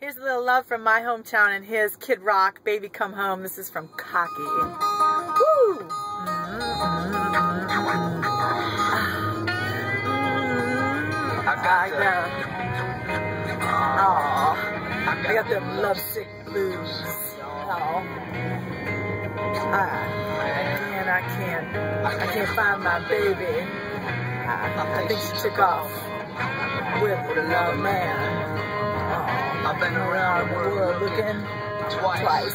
Here's a little love from my hometown and his, Kid Rock, Baby Come Home. This is from Cocky. Woo! I got them lovesick blues. I can't find my baby. I think she took off with the love man. I've been around the world looking twice.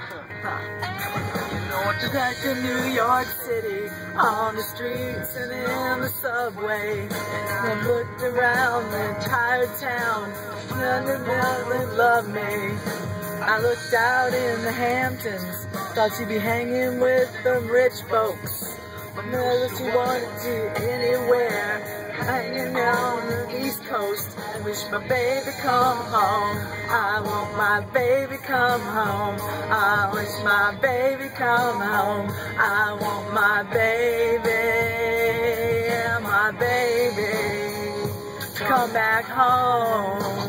Back in New York City, on the streets and in the subway, and looked around the entire town, none of them loved me. I looked out in the Hamptons, thought she'd be hanging with the rich folks. Never she wanted to anywhere, hanging out on the East Coast. I wish my baby come home. I want my baby come home. I wish my baby come home. I want my baby, yeah, my baby, to come back home.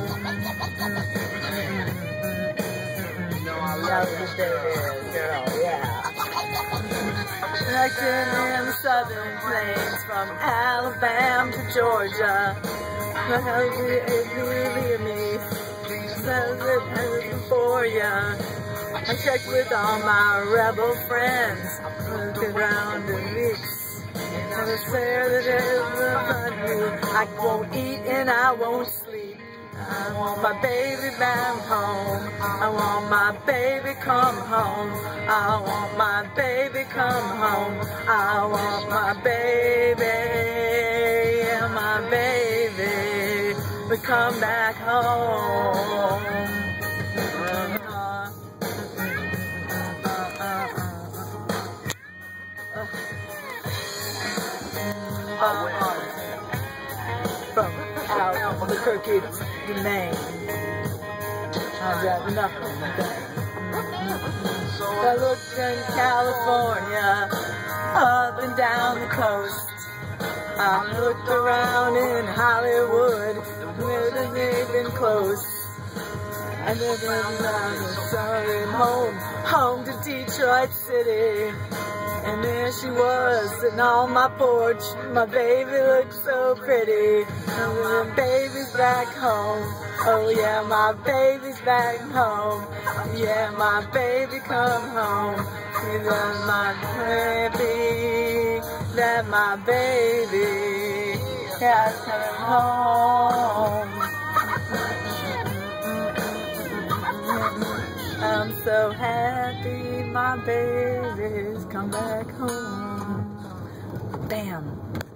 Love the baby, girl, yeah. Acting in the southern plains, from Alabama to Georgia. Believe me, says it has for ya. I checked with all my rebel friends, looking around the weeks, and I swear that everybody, I won't eat and I won't sleep. I want my baby back home. I want my baby come home. I want my baby come home. I want my baby, yeah, my baby, to come back home. From out on the crooked domain, I've got nothing to say. I looked in California, up and down the coast. I looked around in Hollywood, where they've been close. And then I started home to Detroit City. And there she was, sitting on my porch. My baby looked so pretty. And my baby's back home. Oh yeah, my baby's back home. Yeah, my baby come home. Because my baby, that my baby has come home. I'm so happy my baby's come back home. Bam.